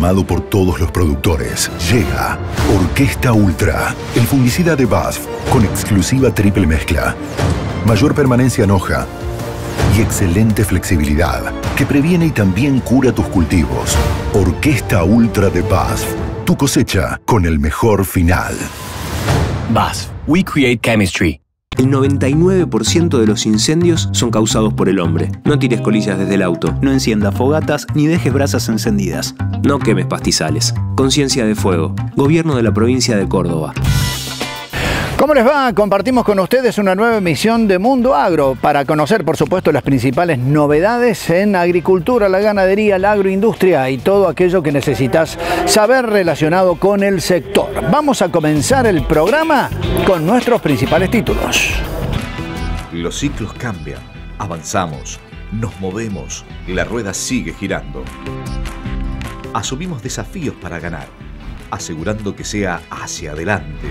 amado por todos los productores. Llega Orquesta Ultra, el fungicida de BASF con exclusiva triple mezcla, mayor permanencia en hoja y excelente flexibilidad que previene y también cura tus cultivos. Orquesta Ultra de BASF, tu cosecha con el mejor final. BASF, we create chemistry. El 99% de los incendios son causados por el hombre. No tires colillas desde el auto. No enciendas fogatas ni dejes brasas encendidas. No quemes pastizales. Conciencia de Fuego. Gobierno de la provincia de Córdoba. ¿Cómo les va? Compartimos con ustedes una nueva emisión de Mundo Agro para conocer, por supuesto, las principales novedades en agricultura, la ganadería, la agroindustria y todo aquello que necesitas saber relacionado con el sector. Vamos a comenzar el programa con nuestros principales títulos. Los ciclos cambian, avanzamos, nos movemos, la rueda sigue girando. Asumimos desafíos para ganar, asegurando que sea hacia adelante.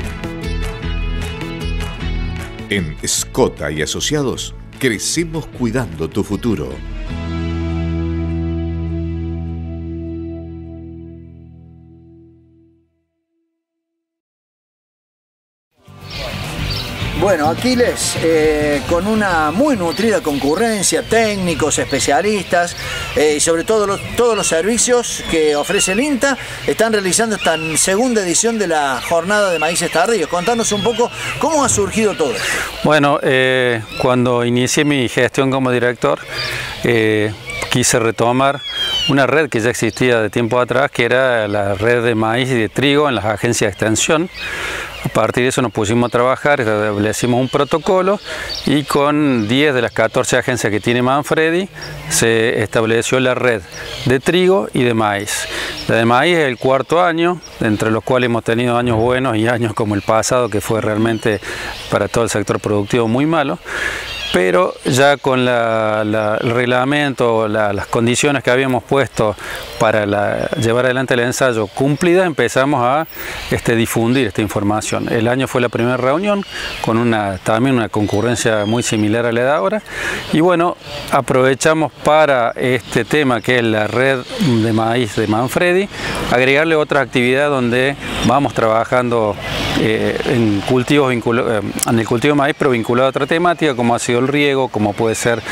En Escota y Asociados, crecemos cuidando tu futuro. Bueno, Aquiles, con una muy nutrida concurrencia, técnicos, especialistas y sobre todo todos los servicios que ofrece el INTA, están realizando esta segunda edición de la jornada de maíces tardíos. Contanos un poco cómo ha surgido todo esto. Bueno, cuando inicié mi gestión como director, quise retomar una red que ya existía de tiempo atrás, que era la red de maíz y de trigo en las agencias de extensión. A partir de eso nos pusimos a trabajar, establecimos un protocolo y con 10 de las 14 agencias que tiene Manfredi se estableció la red de trigo y de maíz. La de maíz es el cuarto año, entre los cuales hemos tenido años buenos y años como el pasado, que fue realmente para todo el sector productivo muy malo. Pero ya con el reglamento, las condiciones que habíamos puesto para llevar adelante el ensayo cumplida, empezamos a difundir esta información. El año fue la primera reunión con también una concurrencia muy similar a la de ahora. Y bueno, aprovechamos para este tema que es la red de maíz de Manfredi, agregarle otra actividad donde vamos trabajando en el cultivo de maíz, pero vinculado a otra temática como ha sido el riego, como puede ser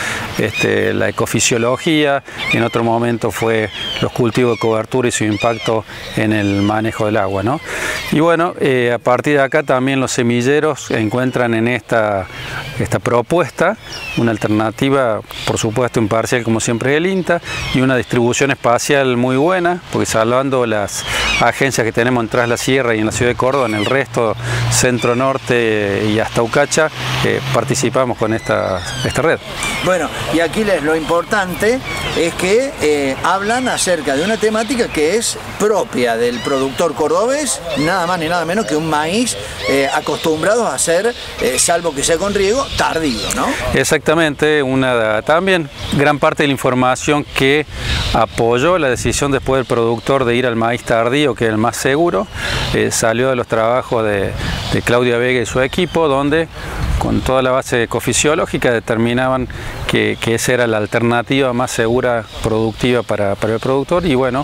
la ecofisiología, en otro momento fue los cultivos de cobertura y su impacto en el manejo del agua, ¿no? Y bueno, a partir de acá también los semilleros encuentran en esta propuesta una alternativa, por supuesto imparcial como siempre es el INTA, y una distribución espacial muy buena, porque salvando las agencias que tenemos en Tras la Sierra y en la ciudad de Córdoba, en el resto, centro, norte y hasta Ucacha, participamos con esta red. Bueno, y aquí lo importante es que hablan acerca de una temática que es propia del productor cordobés, nada más ni nada menos que un maíz acostumbrado a hacer, salvo que sea con riego, tardío, ¿no? Exactamente, también gran parte de la información que apoyó la decisión después del productor de ir al maíz tardío, que es el más seguro, salió de los trabajos de Claudia Vega y su equipo, donde con toda la base ecofisiológica determinaban que esa era la alternativa más segura, productiva para el productor. Y bueno,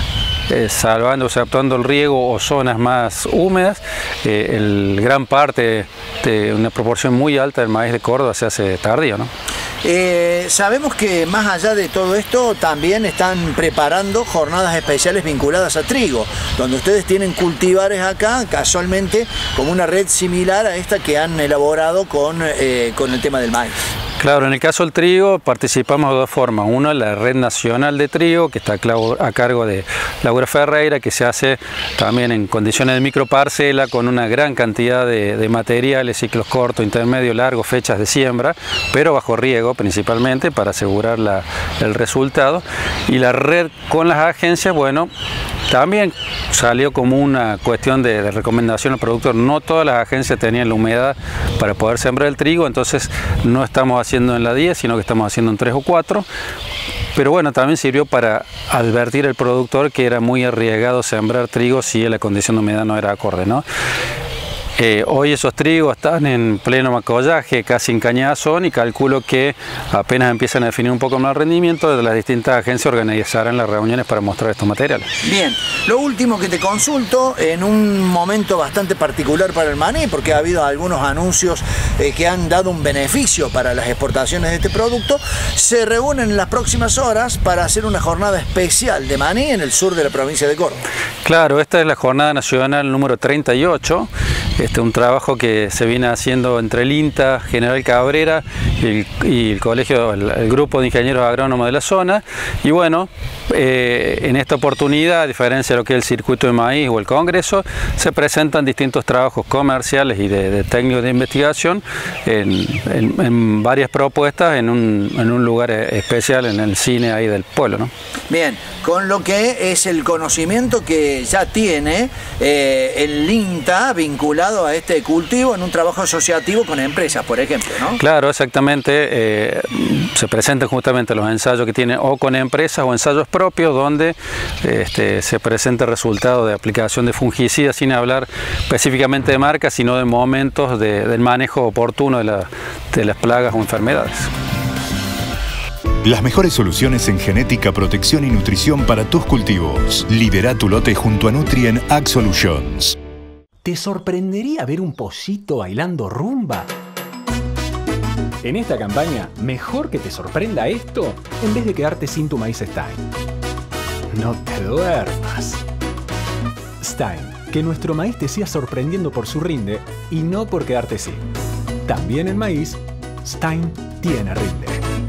adaptando el riego o zonas más húmedas, gran parte de una proporción muy alta del maíz de Córdoba se hace tardío, ¿no? Sabemos que más allá de todo esto también están preparando jornadas especiales vinculadas a trigo, donde ustedes tienen cultivares acá, casualmente como una red similar a esta que han elaborado con el tema del maíz. Claro, en el caso del trigo participamos de dos formas. Uno, la red nacional de trigo, que está a cargo de Laura Ferreira, que se hace también en condiciones de microparcela, con una gran cantidad de materiales, ciclos cortos, intermedios, largos, fechas de siembra, pero bajo riego principalmente para asegurar el resultado. Y la red con las agencias, bueno, también salió como una cuestión de recomendación al productor. No todas las agencias tenían la humedad para poder sembrar el trigo, entonces no estamos haciendo en la 10, sino que estamos haciendo en 3 o 4. Pero bueno, también sirvió para advertir al productor que era muy arriesgado sembrar trigo si la condición de humedad no era acorde, ¿no? Hoy esos trigos están en pleno macollaje, casi en cañazón, y calculo que apenas empiezan a definir un poco más el rendimiento, de las distintas agencias organizarán las reuniones para mostrar estos materiales. Bien, lo último que te consulto, en un momento bastante particular para el maní, porque ha habido algunos anuncios que han dado un beneficio para las exportaciones de este producto, se reúnen en las próximas horas para hacer una jornada especial de maní en el sur de la provincia de Córdoba. Claro, esta es la jornada nacional número 38, un trabajo que se viene haciendo entre el INTA, General Cabrera y el colegio, el grupo de ingenieros agrónomos de la zona. Y bueno, en esta oportunidad, a diferencia de lo que es el circuito de maíz o el congreso, se presentan distintos trabajos comerciales y de técnicos de investigación en varias propuestas en un lugar especial en el cine ahí del pueblo, ¿no? Bien, con lo que es el conocimiento que ya tiene el INTA vinculado a este cultivo en un trabajo asociativo con empresas, por ejemplo, ¿no? Claro, exactamente. Se presentan justamente los ensayos que tienen o con empresas o ensayos propios donde se presenta el resultado de aplicación de fungicidas, sin hablar específicamente de marcas, sino de momentos del manejo oportuno de las plagas o enfermedades. Las mejores soluciones en genética, protección y nutrición para tus cultivos. Lidera tu lote junto a Nutrien Ag Solutions. ¿Te sorprendería ver un pocito bailando rumba? En esta campaña, mejor que te sorprenda esto en vez de quedarte sin tu maíz Stein. No te duermas. Stein, que nuestro maíz te siga sorprendiendo por su rinde y no por quedarte sin. También en maíz, Stein tiene rinde.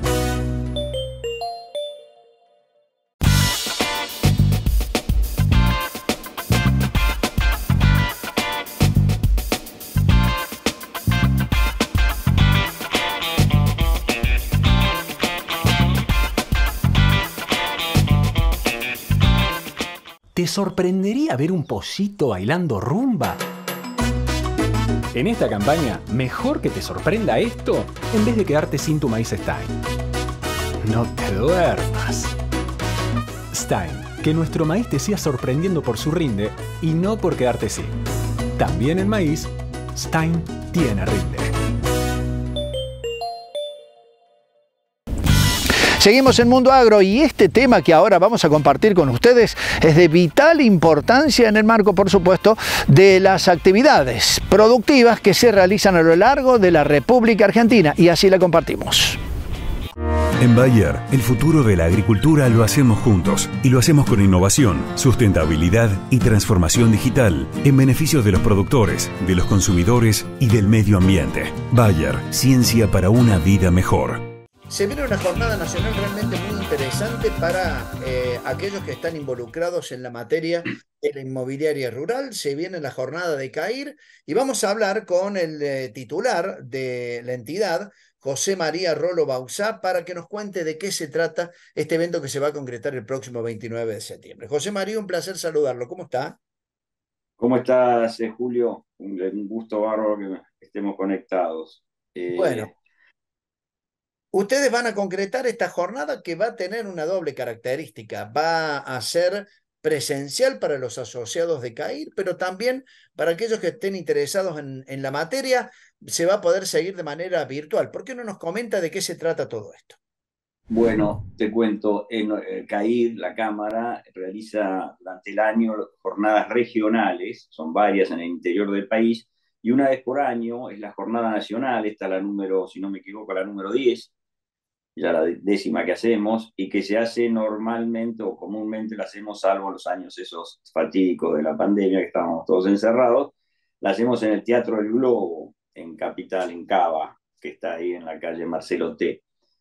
¿Te sorprendería ver un pocito bailando rumba? En esta campaña, mejor que te sorprenda esto en vez de quedarte sin tu maíz Stein. No te duermas. Stein, que nuestro maíz te siga sorprendiendo por su rinde y no por quedarte sin. También en maíz, Stein tiene rinde. Seguimos en Mundo Agro y este tema que ahora vamos a compartir con ustedes es de vital importancia en el marco, por supuesto, de las actividades productivas que se realizan a lo largo de la República Argentina, y así la compartimos. En Bayer, el futuro de la agricultura lo hacemos juntos y lo hacemos con innovación, sustentabilidad y transformación digital en beneficio de los productores, de los consumidores y del medio ambiente. Bayer, ciencia para una vida mejor. Se viene una jornada nacional realmente muy interesante para aquellos que están involucrados en la materia de la inmobiliaria rural. Se viene la jornada de CAIR y vamos a hablar con el titular de la entidad, José María Rolo Bauzá, para que nos cuente de qué se trata este evento que se va a concretar el próximo 29 de septiembre. José María, un placer saludarlo. ¿Cómo está? ¿Cómo estás, Julio? Un gusto bárbaro que estemos conectados. Bueno. Ustedes van a concretar esta jornada que va a tener una doble característica. Va a ser presencial para los asociados de CAIR, pero también para aquellos que estén interesados en la materia, se va a poder seguir de manera virtual. ¿Por qué no nos comenta de qué se trata todo esto? Bueno, te cuento, CAIR, la Cámara, realiza durante el año jornadas regionales, son varias en el interior del país, y una vez por año es la jornada nacional, esta la número, si no me equivoco, la número 10, ya la 10ª que hacemos, y que se hace normalmente o comúnmente la hacemos, salvo los años esos fatídicos de la pandemia, que estábamos todos encerrados, la hacemos en el Teatro del Globo, en Capital, en Cava, que está ahí en la calle Marcelo T.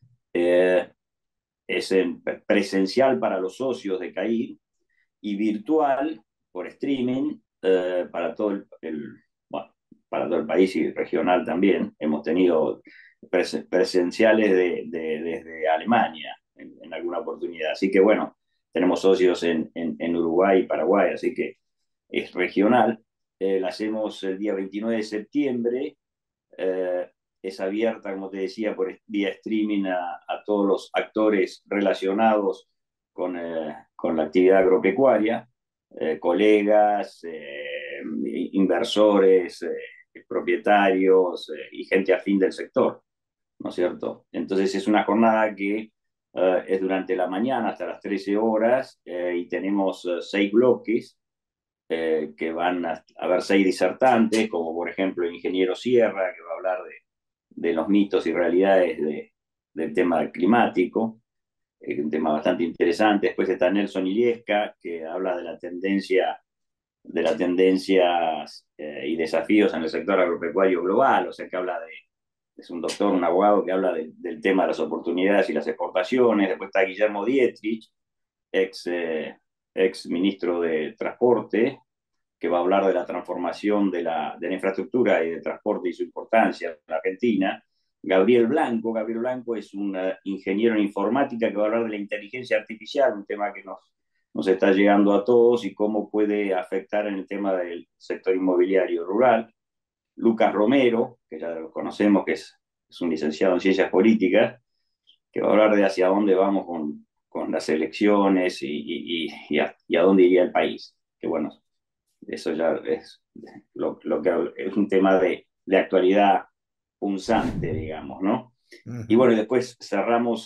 Es presencial para los socios de CAIR y virtual por streaming para todo para todo el país y regional también. Hemos tenido presenciales desde Alemania en alguna oportunidad. Así que bueno, tenemos socios en Uruguay y Paraguay, así que es regional. La hacemos el día 29 de septiembre. Es abierta, como te decía, por vía streaming a todos los actores relacionados con la actividad agropecuaria, colegas, inversores, propietarios y gente afín del sector, ¿no es cierto? Entonces es una jornada que es durante la mañana hasta las 13 horas y tenemos 6 bloques que van a haber 6 disertantes, como por ejemplo el ingeniero Sierra, que va a hablar de los mitos y realidades del tema climático, un tema bastante interesante. Después está Nelson Illesca, que habla de las tendencias y desafíos en el sector agropecuario global, o sea que es un doctor, un abogado que habla del tema de las oportunidades y las exportaciones. Después está Guillermo Dietrich, ex ministro de Transporte, que va a hablar de la transformación de la infraestructura y de transporte y su importancia en la Argentina. Gabriel Blanco es un ingeniero en informática que va a hablar de la inteligencia artificial, un tema que nos está llegando a todos y cómo puede afectar en el tema del sector inmobiliario rural. Lucas Romero, que ya lo conocemos, que es un licenciado en ciencias políticas, que va a hablar de hacia dónde vamos con las elecciones y a dónde iría el país. Que bueno, eso ya es lo que es un tema de actualidad punzante, digamos, ¿no? Y bueno, y después cerramos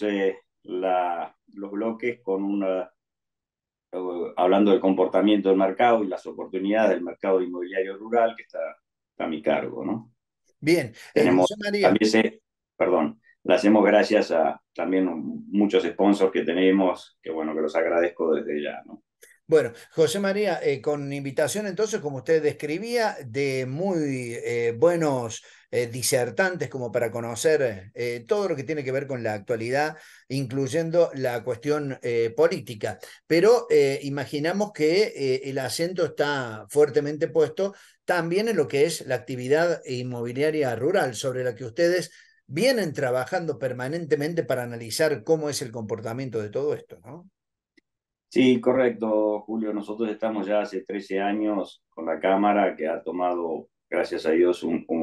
los bloques con hablando del comportamiento del mercado y las oportunidades del mercado inmobiliario rural, que está a mi cargo, ¿no? Bien, Tenemos, José María. perdón, le hacemos gracias a también muchos sponsors que tenemos, que bueno, que los agradezco desde ya, ¿no? Bueno, José María, con invitación entonces, como usted describía, de muy buenos disertantes como para conocer todo lo que tiene que ver con la actualidad, incluyendo la cuestión política. Pero imaginamos que el acento está fuertemente puesto también en lo que es la actividad inmobiliaria rural, sobre la que ustedes vienen trabajando permanentemente para analizar cómo es el comportamiento de todo esto, ¿no? Sí, correcto, Julio. Nosotros estamos ya hace 13 años con la Cámara, que ha tomado, gracias a Dios,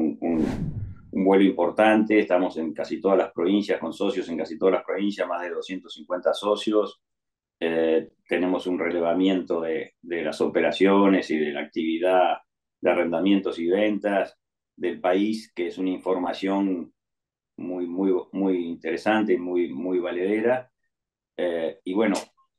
un vuelo importante. Estamos en casi todas las provincias, con socios en casi todas las provincias, más de 250 socios. Tenemos un relevamiento de las operaciones y de la actividad de arrendamientos y ventas del país, que es una información muy interesante y muy valedera. Y bueno,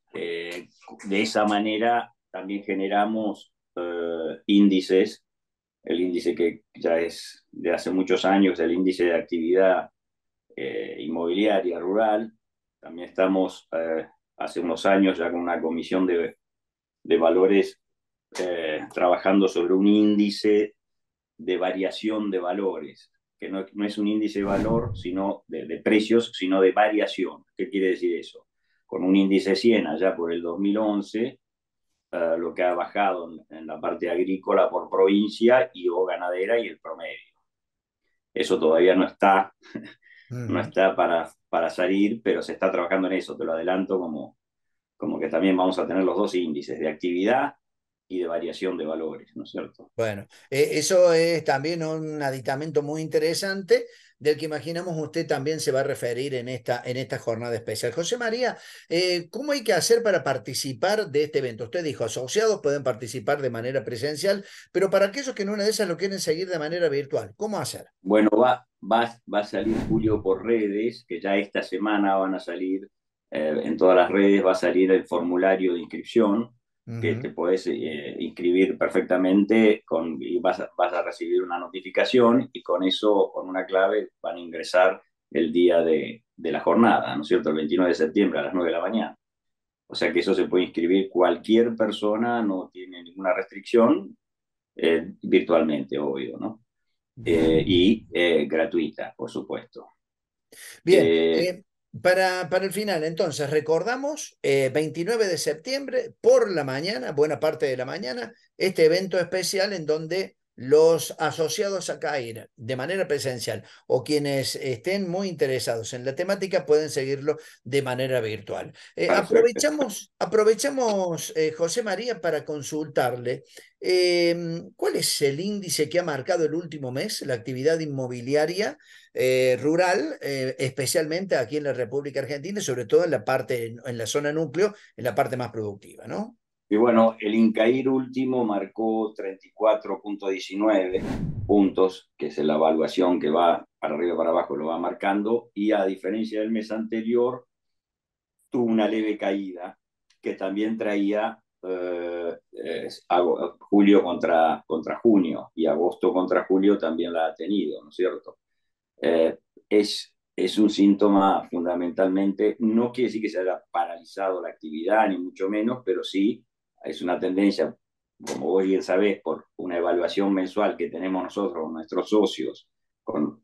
de esa manera también generamos índices, el índice que ya es de hace muchos años, el índice de actividad inmobiliaria rural. También estamos hace unos años ya con una comisión de valores trabajando sobre un índice de variación de valores, que no es un índice de valor, sino de precios, sino de variación. ¿Qué quiere decir eso? Con un índice 100 allá por el 2011, lo que ha bajado en la parte agrícola por provincia y o ganadera y el promedio. Eso todavía no está, no está para salir, pero se está trabajando en eso, te lo adelanto, como que también vamos a tener los dos índices de actividad y de variación de valores, ¿no es cierto? Bueno, eso es también un aditamento muy interesante del que imaginamos usted también se va a referir en esta jornada especial. José María, ¿cómo hay que hacer para participar de este evento? Usted dijo, asociados pueden participar de manera presencial, pero para aquellos que en una de esas lo quieren seguir de manera virtual, ¿cómo hacer? Bueno, va a salir, Julio, por redes, que ya esta semana van a salir en todas las redes, va a salir el formulario de inscripción, que te podés inscribir perfectamente y vas a recibir una notificación y con eso, con una clave, van a ingresar el día de la jornada, ¿no es cierto? El 29 de septiembre a las 9 de la mañana. O sea que eso se puede inscribir cualquier persona, no tiene ninguna restricción, virtualmente, obvio, ¿no? Y gratuita, por supuesto. Bien, para el final, entonces, recordamos, 29 de septiembre, por la mañana, buena parte de la mañana, este evento especial en donde los asociados a CAIR de manera presencial o quienes estén muy interesados en la temática pueden seguirlo de manera virtual. Aprovechamos José María, para consultarle ¿cuál es el índice que ha marcado el último mes la actividad inmobiliaria rural, especialmente aquí en la República Argentina y sobre todo en la zona núcleo, en la parte más productiva, ¿no? Y bueno, el INCAIR último marcó 34.19 puntos, que es la evaluación que va para arriba y para abajo, lo va marcando, y a diferencia del mes anterior, tuvo una leve caída, que también traía julio contra junio, y agosto contra julio también la ha tenido, ¿no es cierto? Es un síntoma fundamentalmente, no quiere decir que se haya paralizado la actividad, ni mucho menos, pero sí es una tendencia, como vos bien sabés, por una evaluación mensual que tenemos nosotros, nuestros socios, con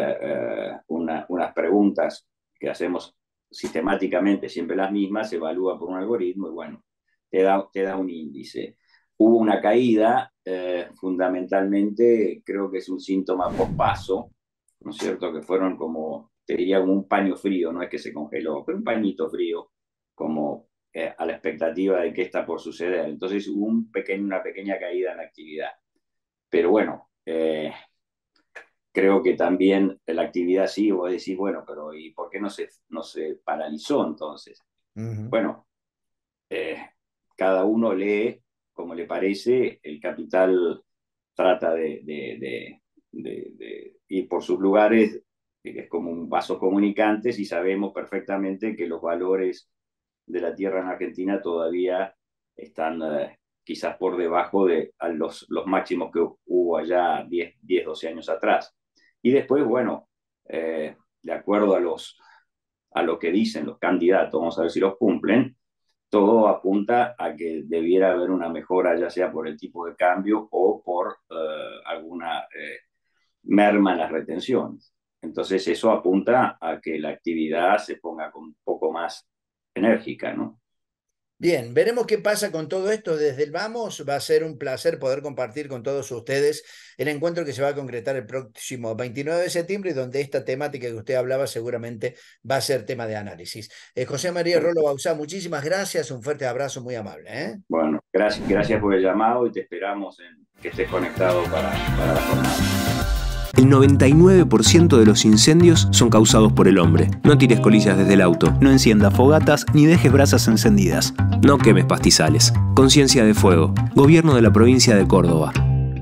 unas preguntas que hacemos sistemáticamente, siempre las mismas, se evalúa por un algoritmo y bueno, te da un índice. Hubo una caída, fundamentalmente creo que es un síntoma pospaso, ¿no es cierto? Que fueron como, te diría, como un paño frío, no es que se congeló, pero un pañito frío, como a la expectativa de qué está por suceder. Entonces hubo una pequeña caída en la actividad. Pero bueno, creo que también la actividad sí, vos decís, bueno, pero ¿y por qué no se paralizó entonces? Bueno, cada uno lee como le parece, el capital trata de ir por sus lugares, que es como un vasos comunicantes, y sabemos perfectamente que los valores de la tierra en Argentina todavía están quizás por debajo de los máximos que hubo allá 10, 12 años atrás. Y después, bueno, de acuerdo a lo que dicen los candidatos, vamos a ver si los cumplen, todo apunta a que debiera haber una mejora, ya sea por el tipo de cambio o por alguna merma en las retenciones. Entonces eso apunta a que la actividad se ponga un poco más enérgica, ¿no? Bien, veremos qué pasa con todo esto desde el Vamos. Va a ser un placer poder compartir con todos ustedes el encuentro que se va a concretar el próximo 29 de septiembre y donde esta temática que usted hablaba seguramente va a ser tema de análisis. José María Rolo Bauzá, muchísimas gracias, un fuerte abrazo muy amable. Bueno, gracias por el llamado y te esperamos en que estés conectado para la jornada. El 99% de los incendios son causados por el hombre. No tires colillas desde el auto. No enciendas fogatas ni dejes brasas encendidas. No quemes pastizales. Conciencia de Fuego. Gobierno de la provincia de Córdoba.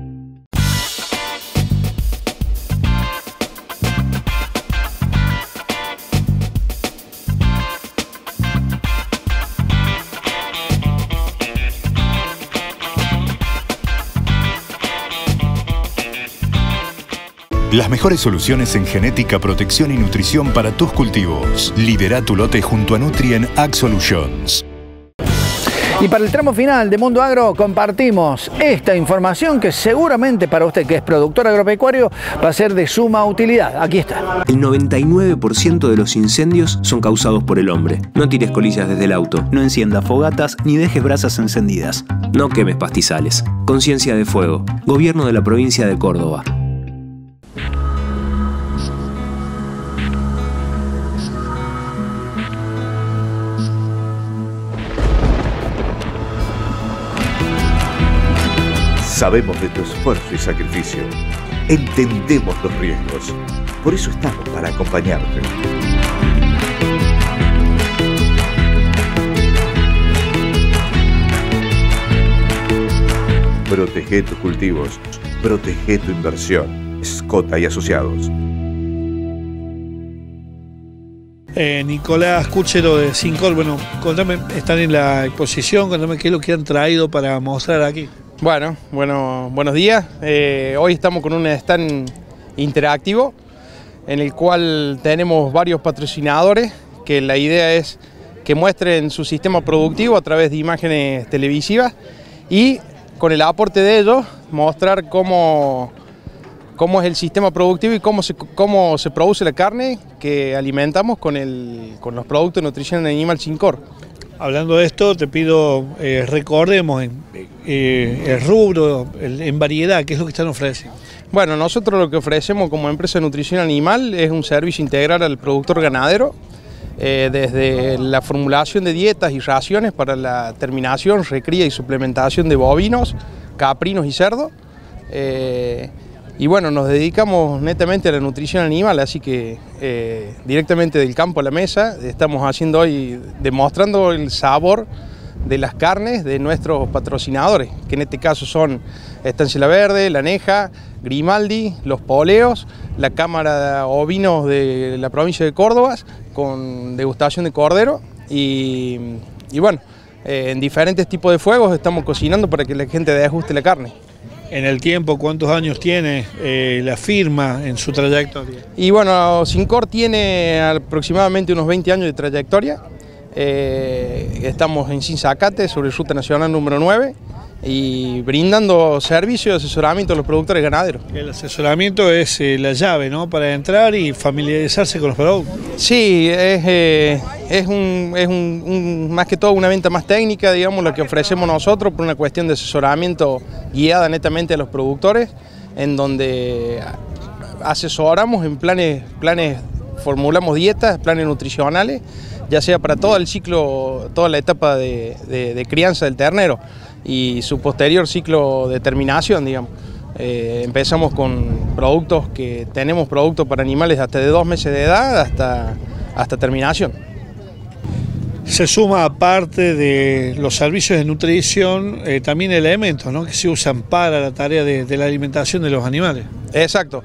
Las mejores soluciones en genética, protección y nutrición para tus cultivos. Lidera tu lote junto a Nutrien Ag Solutions. Y para el tramo final de Mundo Agro compartimos esta información que seguramente para usted que es productor agropecuario va a ser de suma utilidad. Aquí está. El 99% de los incendios son causados por el hombre. No tires colillas desde el auto. No enciendas fogatas ni dejes brasas encendidas. No quemes pastizales. Conciencia de Fuego. Gobierno de la provincia de Córdoba. Sabemos de tu esfuerzo y sacrificio. Entendemos los riesgos. Por eso estamos para acompañarte. Protege tus cultivos. Protege tu inversión. Escota y Asociados. Nicolás Cuchero de Sincol, bueno, contame, están en la exposición, contame qué es lo que han traído para mostrar aquí. Bueno, buenos días. Hoy estamos con un stand interactivo en el cual tenemos varios patrocinadores que la idea es que muestren su sistema productivo a través de imágenes televisivas y con el aporte de ellos mostrar cómo es el sistema productivo y cómo se produce la carne que alimentamos con los productos de nutrición animal Sincor. Hablando de esto, te pido recordemos el rubro en variedad, ¿qué es lo que están ofreciendo? Bueno, nosotros lo que ofrecemos como empresa de nutrición animal es un servicio integral al productor ganadero, desde la formulación de dietas y raciones para la terminación, recría y suplementación de bovinos, caprinos y cerdos. Y bueno, nos dedicamos netamente a la nutrición animal, así que directamente del campo a la mesa estamos haciendo hoy, demostrando el sabor de las carnes de nuestros patrocinadores, que en este caso son Estancia La Verde, La Neja, Grimaldi, Los Poleos, la Cámara de Ovinos de la provincia de Córdoba, con degustación de cordero y bueno, en diferentes tipos de fuegos estamos cocinando para que la gente deguste la carne. En el tiempo, ¿cuántos años tiene la firma en su trayectoria? Y bueno, Sincor tiene aproximadamente unos 20 años de trayectoria. Estamos en Sinzacate, sobre Ruta Nacional número 9, y brindando servicio de asesoramiento a los productores ganaderos. El asesoramiento es la llave, ¿no?, para entrar y familiarizarse con los productos. Sí, es más que todo una venta más técnica, digamos, la que ofrecemos nosotros por una cuestión de asesoramiento guiada netamente a los productores, en donde asesoramos en planes, formulamos dietas, planes nutricionales, ya sea para todo el ciclo, toda la etapa de crianza del ternero y su posterior ciclo de terminación, digamos. Empezamos con productos tenemos productos para animales hasta de 2 meses de edad hasta terminación. Se suma, aparte de los servicios de nutrición, también elementos, ¿no?, que se usan para la tarea de la alimentación de los animales. Exacto.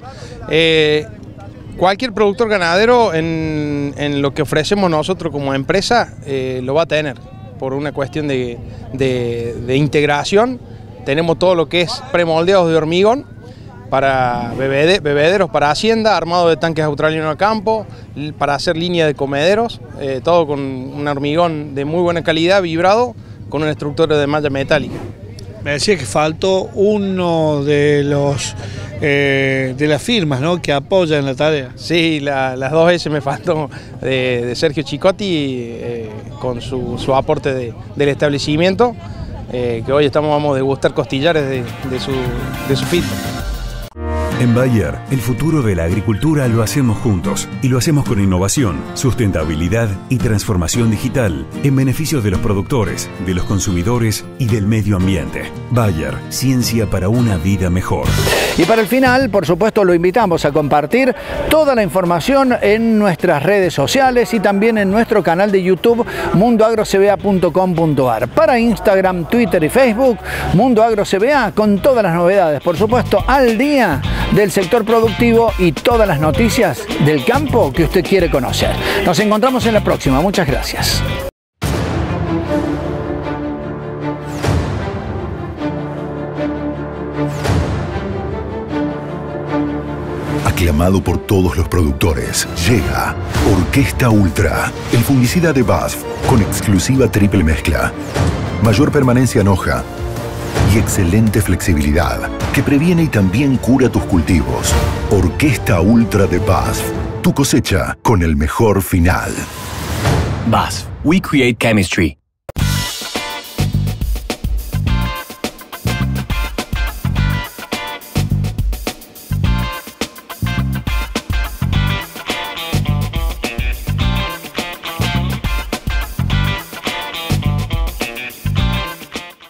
Cualquier productor ganadero en lo que ofrecemos nosotros como empresa lo va a tener, por una cuestión de integración. Tenemos todo lo que es premoldeados de hormigón para bebederos para hacienda, armado de tanques australianos a campo, para hacer línea de comederos, todo con un hormigón de muy buena calidad, vibrado, con una estructura de malla metálica. Me decía que faltó uno de las firmas, ¿no?, que apoyan la tarea. Sí, las 2 S me faltó, de Sergio Chicotti, con su aporte del establecimiento, que hoy vamos a degustar costillares de su feedback. En Bayer, el futuro de la agricultura lo hacemos juntos y lo hacemos con innovación, sustentabilidad y transformación digital en beneficio de los productores, de los consumidores y del medio ambiente. Bayer, ciencia para una vida mejor. Y para el final, por supuesto, lo invitamos a compartir toda la información en nuestras redes sociales y también en nuestro canal de YouTube, mundoagrocba.com.ar. Para Instagram, Twitter y Facebook, Mundo Agro CBA, con todas las novedades, por supuesto, al día del sector productivo y todas las noticias del campo que usted quiere conocer. Nos encontramos en la próxima. Muchas gracias. Aclamado por todos los productores, llega Orquesta Ultra, el fungicida de BASF con exclusiva triple mezcla, mayor permanencia en hoja y excelente flexibilidad, que previene y también cura tus cultivos. Orquesta Ultra de BASF, tu cosecha con el mejor final. BASF, we create chemistry.